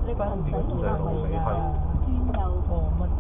呢個係唔使用啦， 唔使用死黑。 專有。 哦，乜